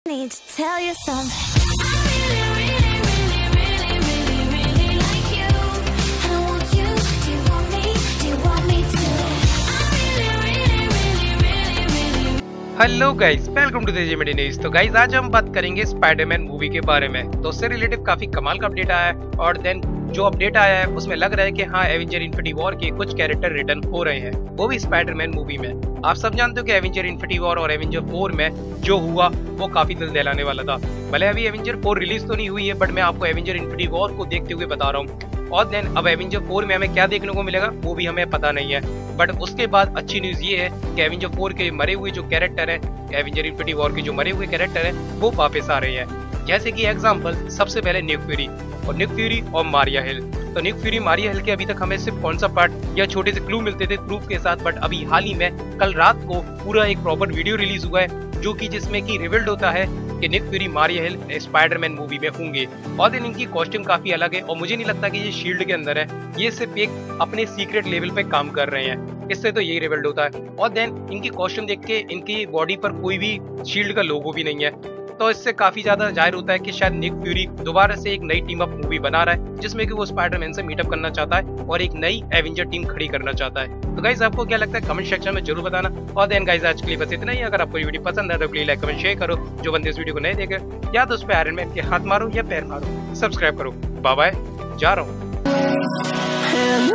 Need to tell you something. I really like you. And I want you. Do you want me? Do you want me to? Hello guys, welcome to the news. तो guys आज हम बात करेंगे Spiderman movie के बारे में। तो उससे रिलेटिव काफी कमाल का अपडेट आया है और देन जो अपडेट आया है उसमें लग रहा है कि हाँ एवेंजर इन्फिनिटी वॉर के कुछ कैरेक्टर रिटर्न हो रहे हैं, वो भी स्पाइडरमैन मूवी में। आप सब जानते हो कि एवेंजर इन्फिनिटी वॉर और एवेंजर 4 में जो हुआ वो काफी दिल दहलाने वाला था। भले अभी एवेंजर 4 रिलीज तो नहीं हुई है, बट मैं आपको एवेंजर इन्फिनिटी वॉर को देखते हुए बता रहा हूँ। और देन अब एवेंजर 4 में हमें क्या देखने को मिलेगा वो भी हमें पता नहीं है। बट उसके बाद अच्छी न्यूज ये है कि एवेंजर 4 के मरे हुए जो कैरेक्टर है, एवेंजर इन्फिनिटी वॉर के जो मरे हुए कैरेक्टर है वो वापस आ रहे हैं। जैसे कि एग्जांपल सबसे पहले निक फ्यूरी और मारिया हिल। तो निक फ्यूरी मारिया हिल के अभी तक हमें सिर्फ कौन सा पार्ट या छोटे से क्लू मिलते थे प्रूफ के साथ, बट अभी हाल ही में कल रात को पूरा एक प्रॉपर वीडियो रिलीज हुआ है जो कि जिसमें कि रिवील्ड होता है कि Nick Fury Maria Hill Spiderman movie में होंगे। और देन इनकी कॉस्ट्यूम काफी अलग है और मुझे नहीं लगता कि ये शील्ड के अंदर है, ये सिर्फ एक अपने सीक्रेट लेवल पे काम कर रहे हैं, इससे तो यही रिवील्ड होता है। और देन इनकी कॉस्ट्यूम देख के इनकी बॉडी पर कोई भी शील्ड का लोगो भी नहीं है, तो इससे काफी ज्यादा जाहिर होता है कि शायद निक फ्यूरी दोबारा से एक नई टीम अप मूवी बना रहा है जिसमें कि वो स्पाइडरमैन से मीटअप करना चाहता है और एक नई एवेंजर टीम खड़ी करना चाहता है। तो गाइस आपको क्या लगता है कमेंट सेक्शन में जरूर बताना। और देन गाइस आज के लिए बस इतना ही। अगर आपको ये वीडियो पसंद है तो प्लीज लाइक कमेंट शेयर करो। जो बंदे इस वीडियो को नहीं देखे या तो उस पे आयरन मैन के हाथ मारो या पैर मारो, सब्सक्राइब करो। बाय बाय, जा रहा हूँ।